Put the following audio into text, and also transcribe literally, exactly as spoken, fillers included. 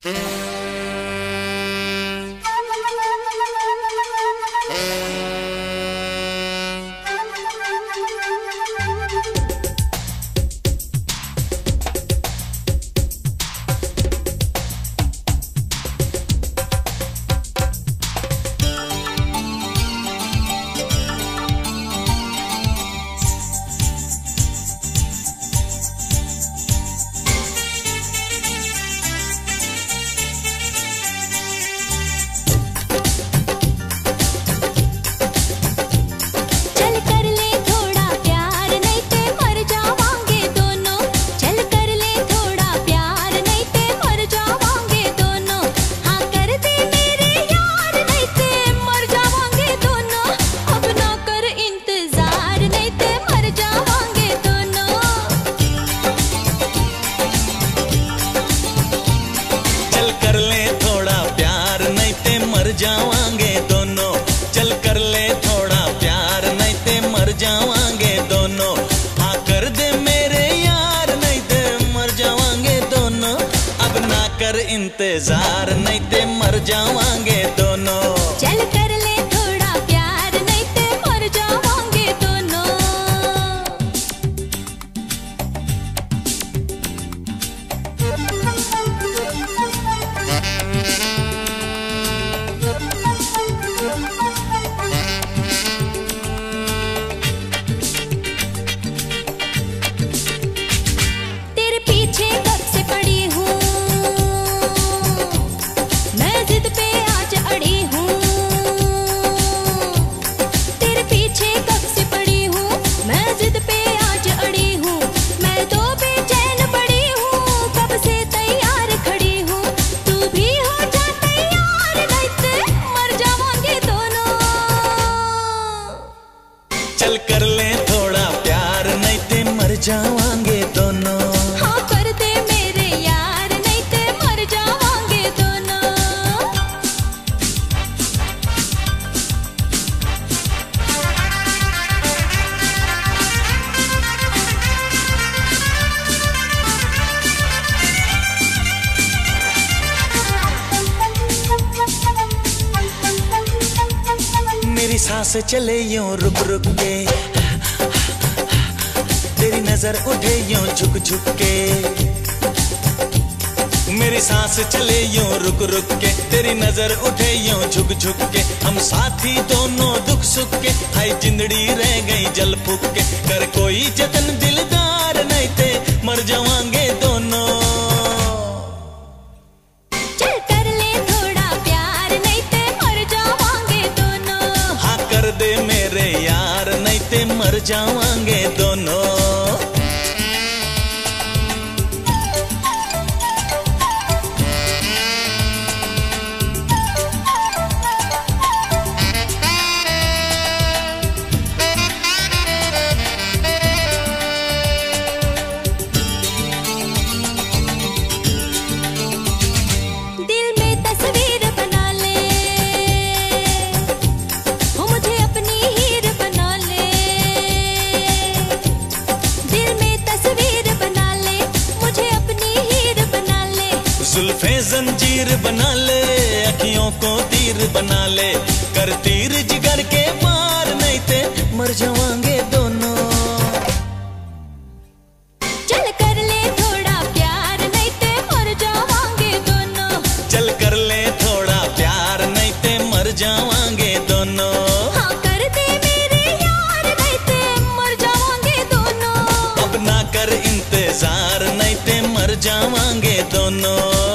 जावांगे दोनों, चल कर ले थोड़ा प्यार नहीं ते मर जावांगे दोनों। हाँ कर दे मेरे यार नहीं ते मर जावांगे दोनों। अब ना कर इंतजार नहीं ते मर जावांगे दोनों। चल कर ले थोड़ा प्यार नहीं ते मर जावांगे दोनों। चल कर ले थोड़ा प्यार नहीं ते मर जावांगे दोनों। हाँ कर दे मेरे यार नहीं ते मर जावांगे दोनों। मेरी सांस चले यूं रुक रुक के, तेरी नजर उठे यूं झुक झुक के। मेरी सांस चले यूं रुक रुक के, तेरी नजर उठे यूं झुक झुक के। हम साथी दोनों दुख सुख के, हाय जिंदड़ी रह गई जल फूक के। कर कोई जतन दिलदार नहीं ते मर जावांगे दोनों। दे मेरे यार नहीं ते मर जावांगे दोनों। जुल्फे जंजीर बना ले, अखियों को तीर बना ले। कर तीर जिगर के पार नहीं ते मर जावांगे दोनों। चल कर ले थोड़ा प्यार नहीं ते मर जावांगे दोनों। चल कर ले थोड़ा प्यार नहीं ते मर जावांगे दोनों। हाँ कर दे मेरे यार नहीं ते मर जावांगे दोनों। अब ना कर इंतजार नहीं ते मर जावांगे दोनों।